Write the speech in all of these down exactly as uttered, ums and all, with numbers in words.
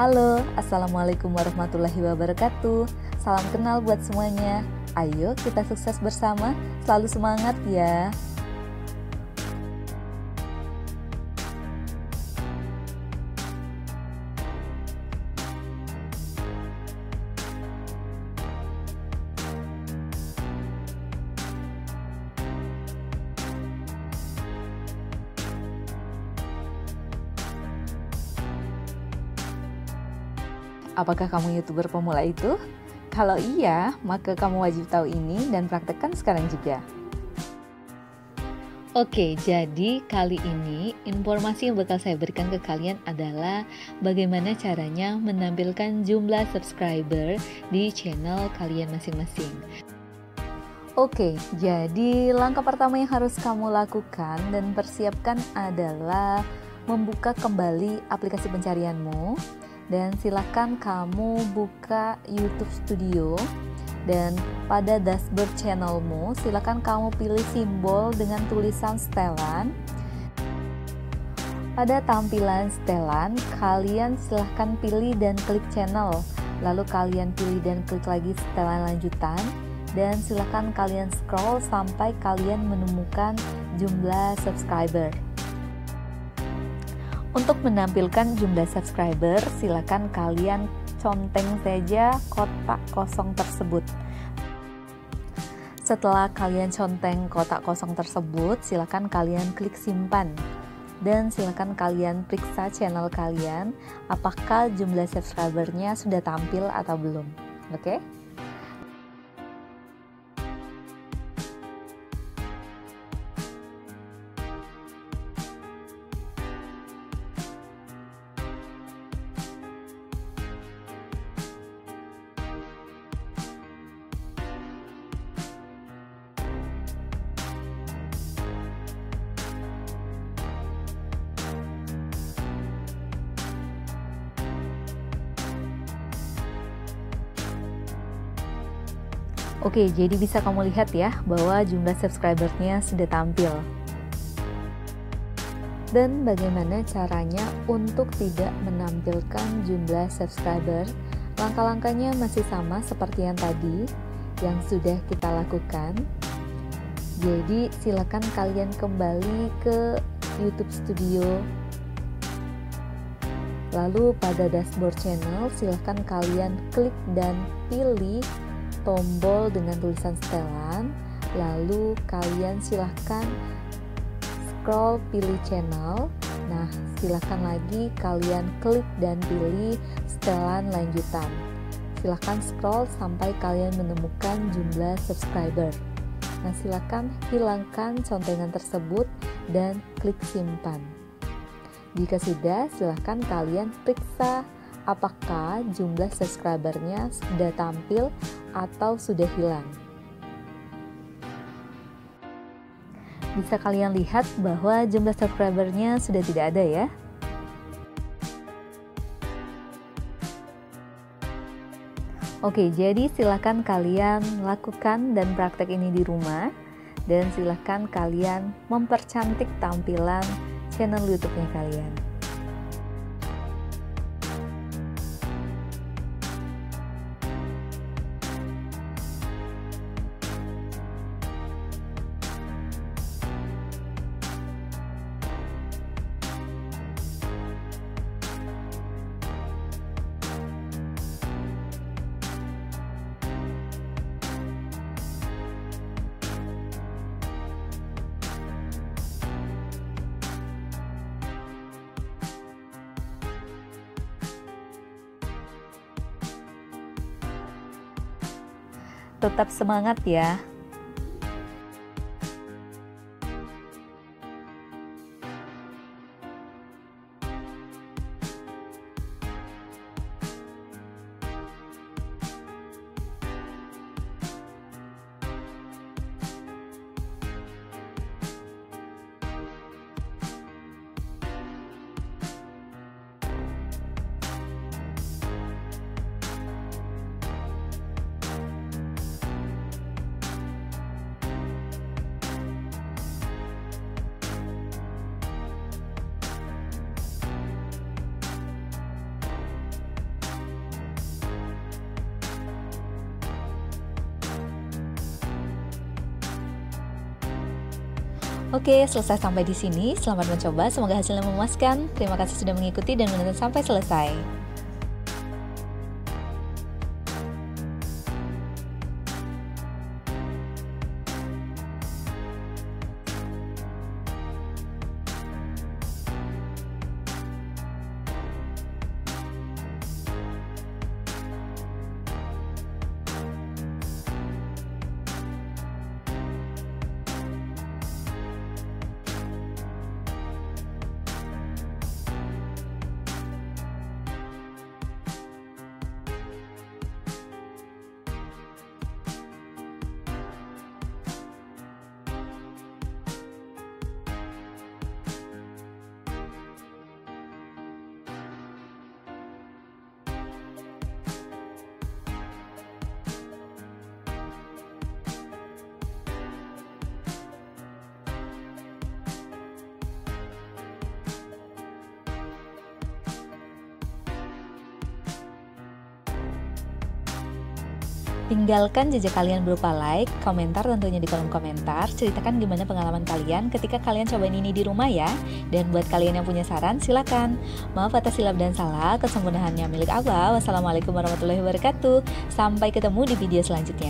Halo, Assalamualaikum warahmatullahi wabarakatuh. Salam kenal buat semuanya. Ayo kita sukses bersama, selalu semangat ya. Apakah kamu YouTuber pemula itu? Kalau iya, maka kamu wajib tahu ini dan praktekkan sekarang juga. Oke, jadi kali ini informasi yang bakal saya berikan ke kalian adalah bagaimana caranya menampilkan jumlah subscriber di channel kalian masing-masing. Oke, jadi langkah pertama yang harus kamu lakukan dan persiapkan adalah membuka kembali aplikasi pencarianmu. Dan silakan kamu buka YouTube Studio, dan pada dashboard channelmu silakan kamu pilih simbol dengan tulisan setelan. Pada tampilan setelan, kalian silahkan pilih dan klik channel, lalu kalian pilih dan klik lagi setelan lanjutan, dan silakan kalian scroll sampai kalian menemukan jumlah subscriber. Untuk menampilkan jumlah subscriber, silakan kalian conteng saja kotak kosong tersebut. Setelah kalian conteng kotak kosong tersebut, silakan kalian klik simpan. Dan silakan kalian periksa channel kalian, apakah jumlah subscribernya sudah tampil atau belum. Oke? Oke, jadi bisa kamu lihat ya bahwa jumlah subscribernya sudah tampil. Dan bagaimana caranya untuk tidak menampilkan jumlah subscriber? Langkah-langkahnya masih sama seperti yang tadi yang sudah kita lakukan. Jadi silakan kalian kembali ke YouTube Studio. Lalu pada dashboard channel silakan kalian klik dan pilih tombol dengan tulisan setelan, lalu kalian silahkan scroll pilih channel. Nah, silahkan lagi kalian klik dan pilih setelan lanjutan. Silahkan scroll sampai kalian menemukan jumlah subscriber. Nah, silahkan hilangkan contengan tersebut dan klik simpan. Jika sudah, silahkan kalian periksa apakah jumlah subscribernya sudah tampil atau sudah hilang. Bisa kalian lihat bahwa jumlah subscribernya sudah tidak ada ya. Oke, jadi silakan kalian lakukan dan praktek ini di rumah, dan silakan kalian mempercantik tampilan channel YouTube-nya kalian. Tetap semangat ya. Oke, selesai sampai di sini. Selamat mencoba, semoga hasilnya memuaskan. Terima kasih sudah mengikuti dan menonton sampai selesai. Tinggalkan jejak kalian berupa like, komentar tentunya di kolom komentar. Ceritakan gimana pengalaman kalian ketika kalian cobain ini di rumah ya. Dan buat kalian yang punya saran, silakan. Maaf atas silap dan salah, kesempurnaannya milik Allah. Wassalamualaikum warahmatullahi wabarakatuh. Sampai ketemu di video selanjutnya.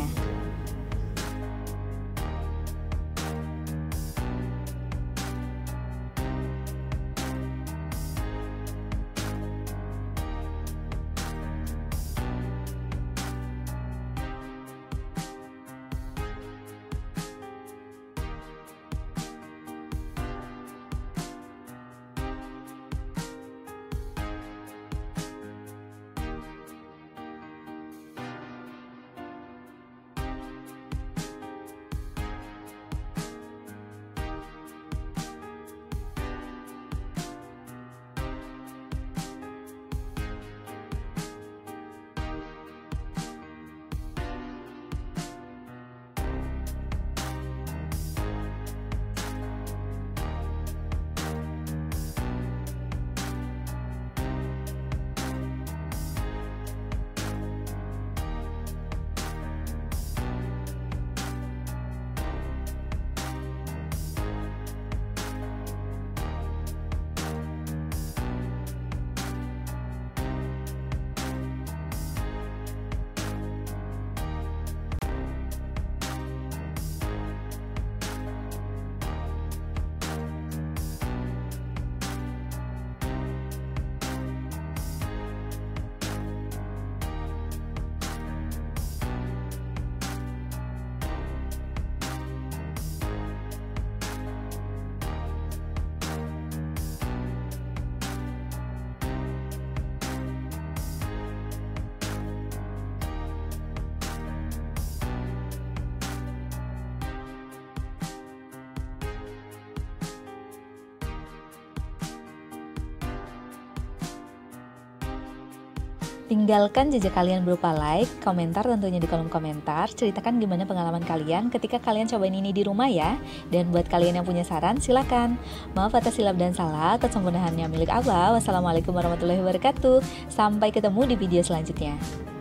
Tinggalkan jejak kalian berupa like, komentar tentunya di kolom komentar. Ceritakan gimana pengalaman kalian ketika kalian cobain ini di rumah ya. Dan buat kalian yang punya saran, silakan. Maaf atas silap dan salah, kesempurnaannya milik Allah. Wassalamualaikum warahmatullahi wabarakatuh. Sampai ketemu di video selanjutnya.